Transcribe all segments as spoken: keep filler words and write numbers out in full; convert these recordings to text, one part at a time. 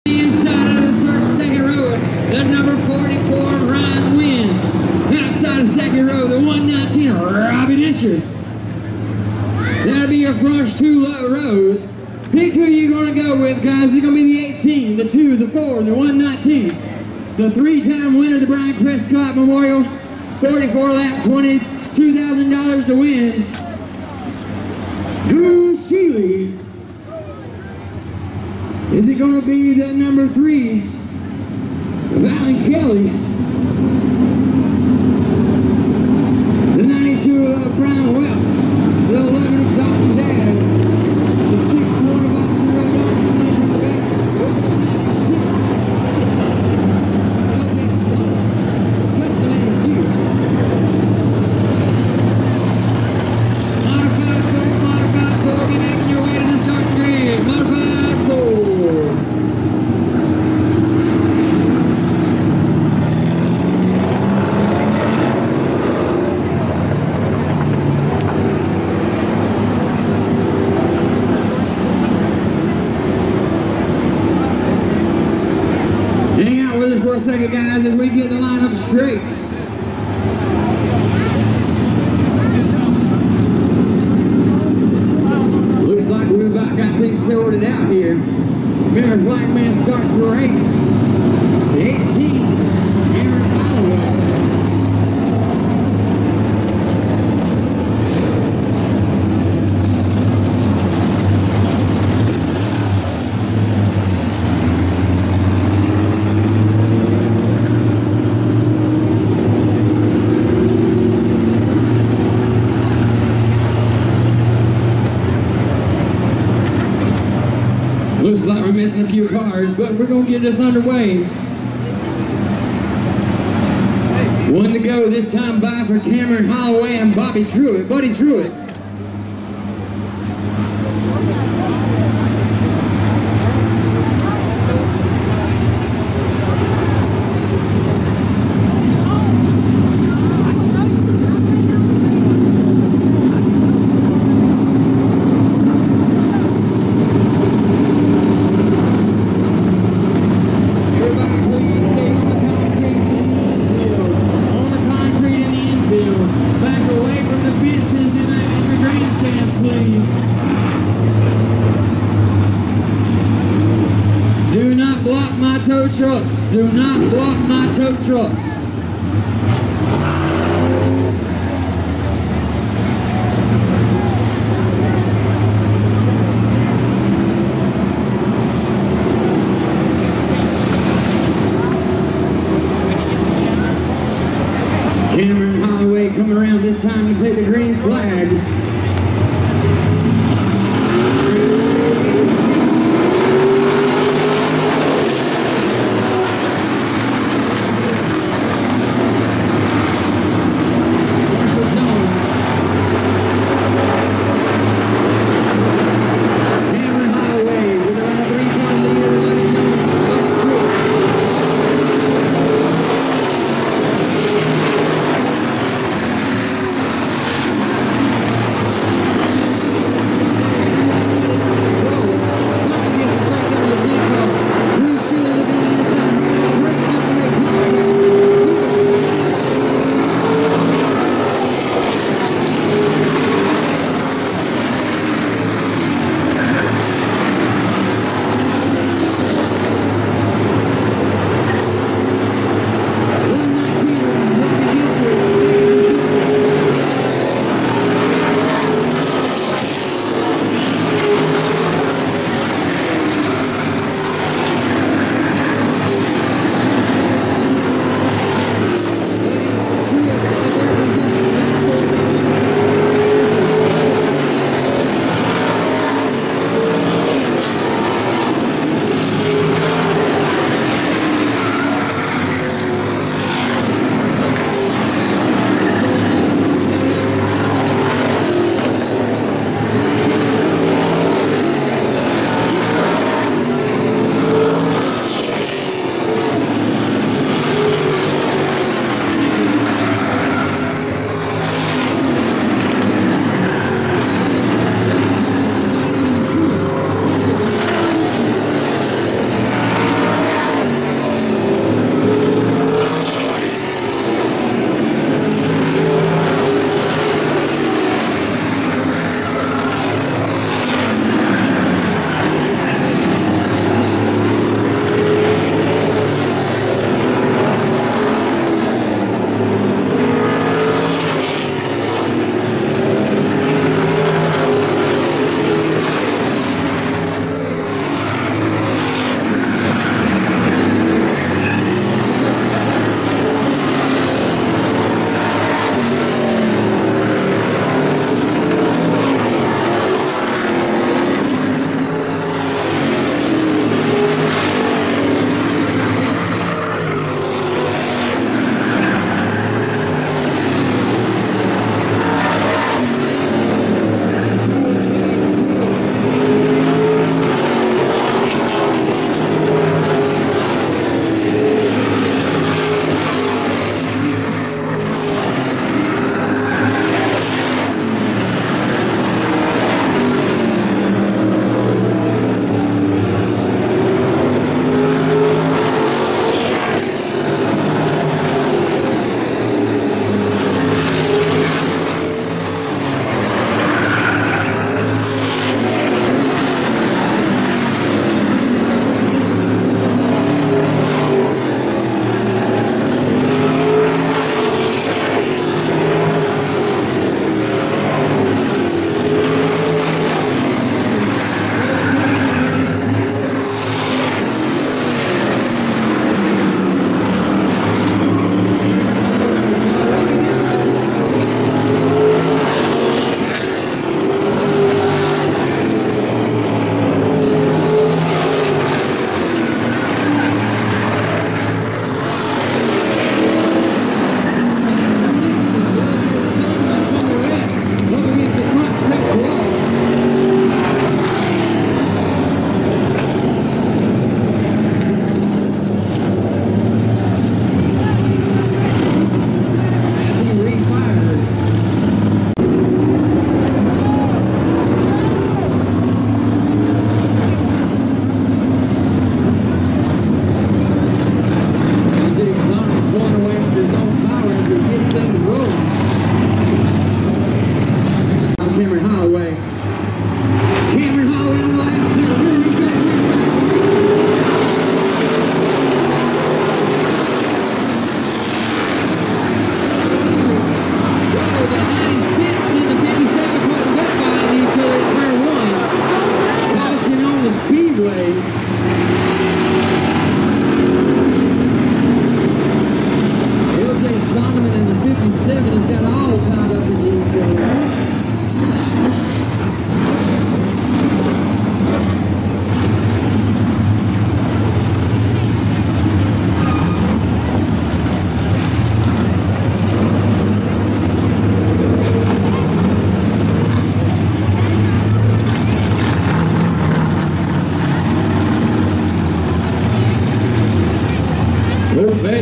Inside of the first, second row, the number forty-four, Ryan Wynn. Outside of second row, the one nineteen, Robbie Disher. That'll be your first two rows. Pick who you're going to go with, guys. It's going to be the eighteen, the two, the four, the one nineteen. The three-time winner of the Brian Prescott Memorial, forty-four lap, twenty-two thousand dollars to win. Drew Sheely. Is it going to be the number three, Valen Kelly? The ninety-two of Brian Welch. The eleven of Dalton Daz. The sixty-one of Austin Rodon. In the back. Modified four, modified four, be making your way to the start grid. Modified four. Hang out with us for a second, guys, as we get the lineup straight. Looks like we've about got things sorted out here. Remember, Black Man starts the race. The eighteen, Aaron Holloway. Looks like we're missing a few cars, but we're going to get this underway. One to go this time by for Cameron Holloway and Bobby Truitt, Buddy Truitt. Do not block my tow trucks. Do not block my tow trucks. Cameron Holloway coming around this time to take the green flag.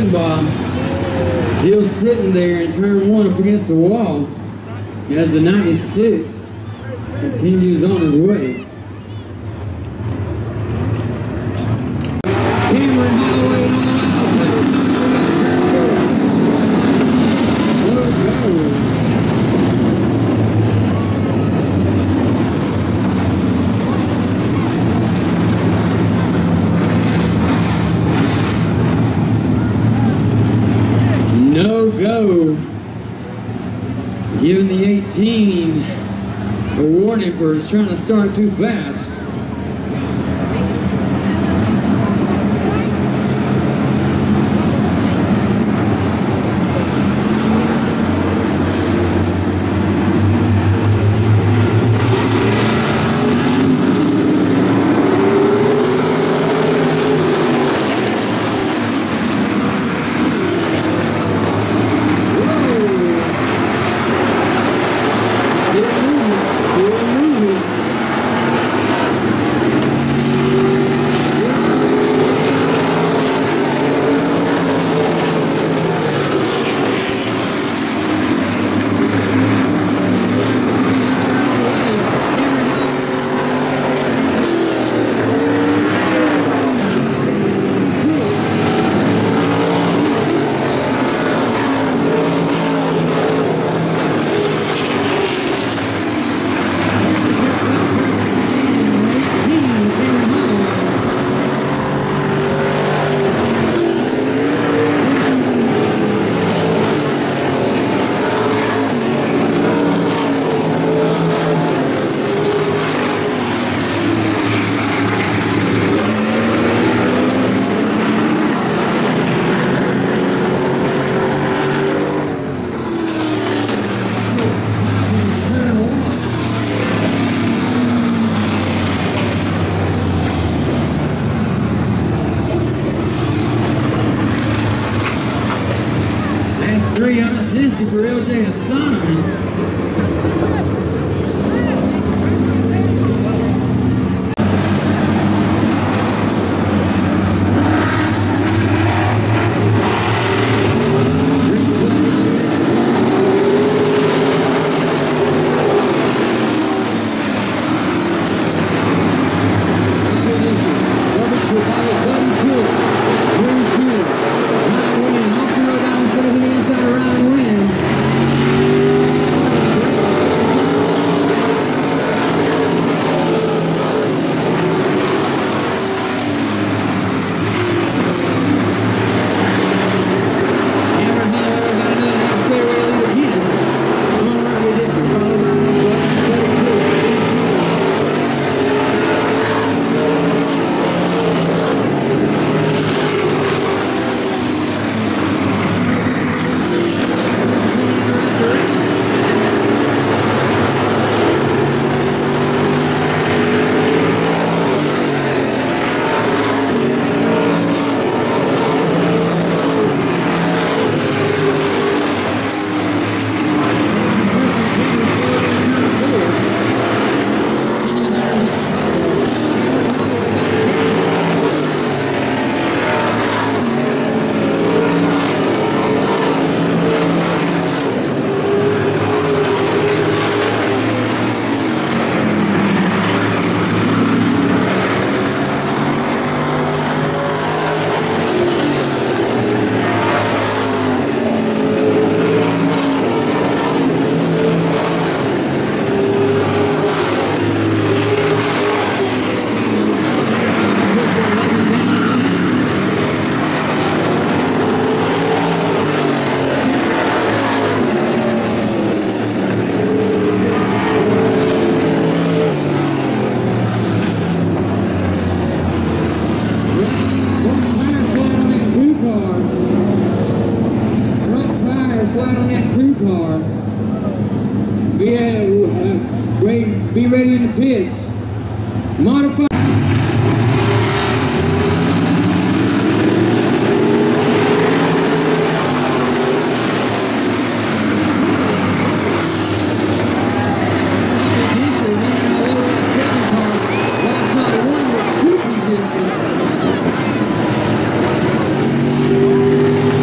Stenbaugh still sitting there in turn one up against the wall as the ninety-six continues on his way. Cameron Holloway on the no go. Giving the eighteen a warning for his trying to start too fast. three unassisted for L J Hassan. Be, uh, wait, be ready in the pits. Modify. Two positions.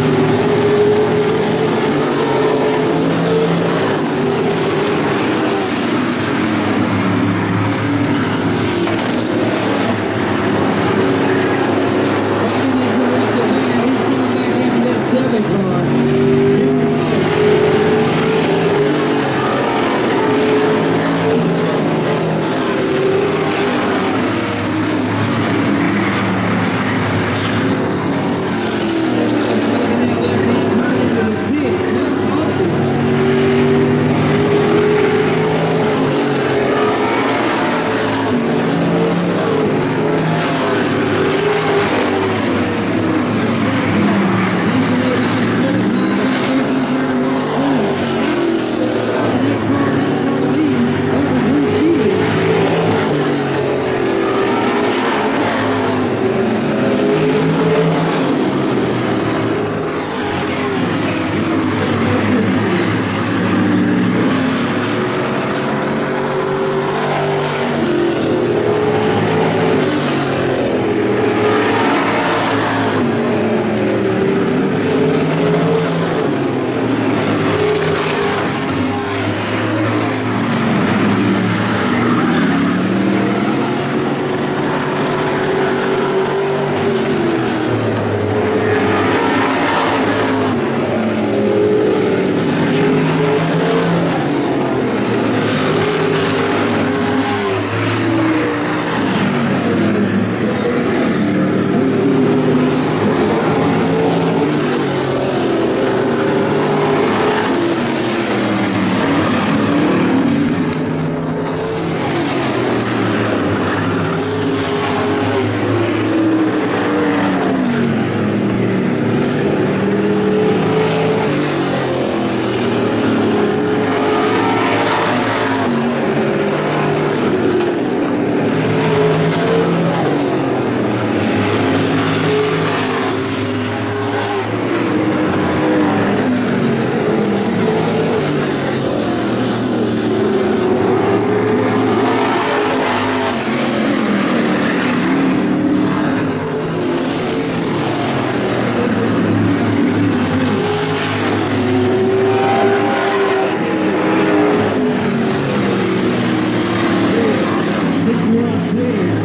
front clear.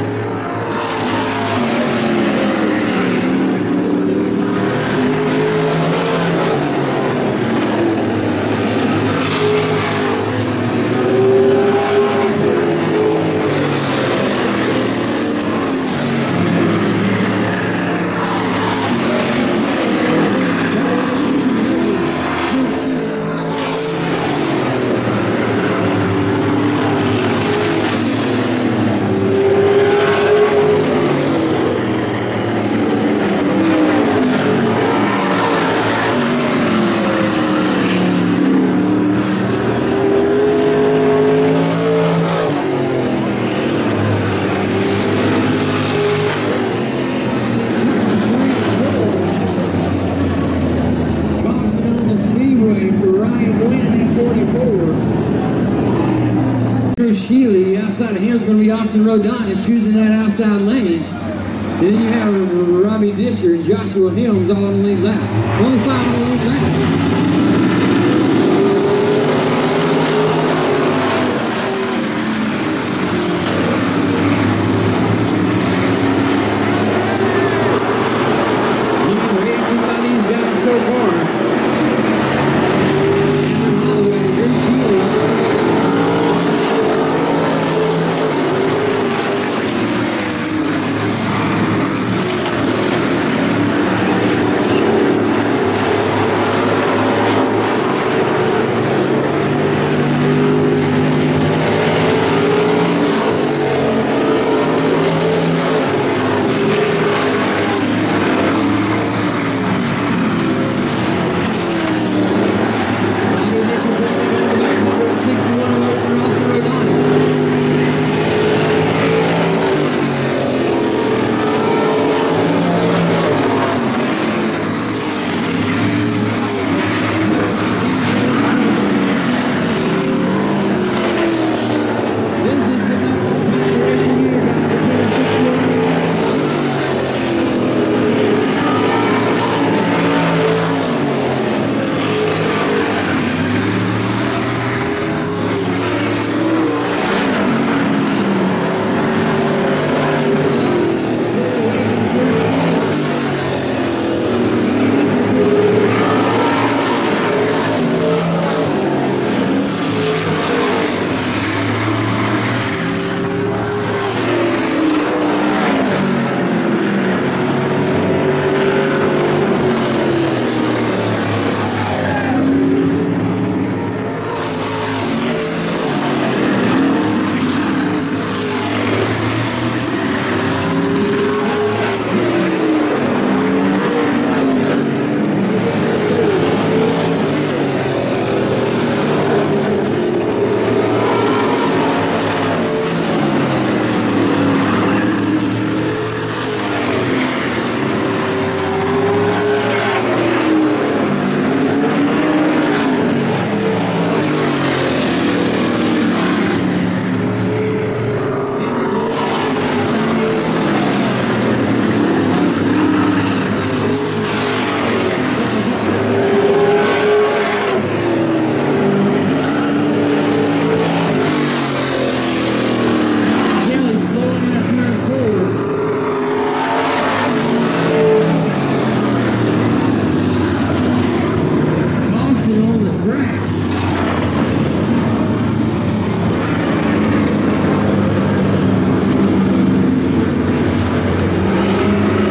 Sheely, outside of him is going to be Austin Rodon, is choosing that outside lane. Then you have Robbie Disher and Joshua Helms all on the lead lap. Only five on the lead lap.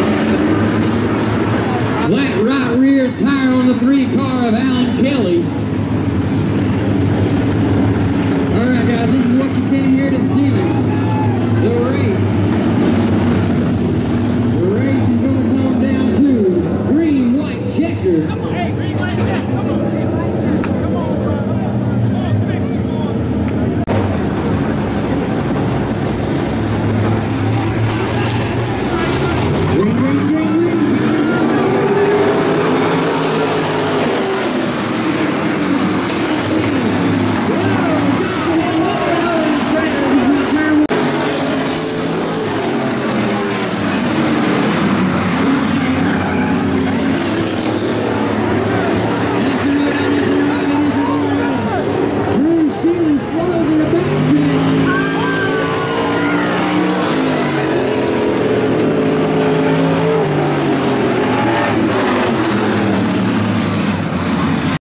Flat right rear tire on the three car of Alan Kelly.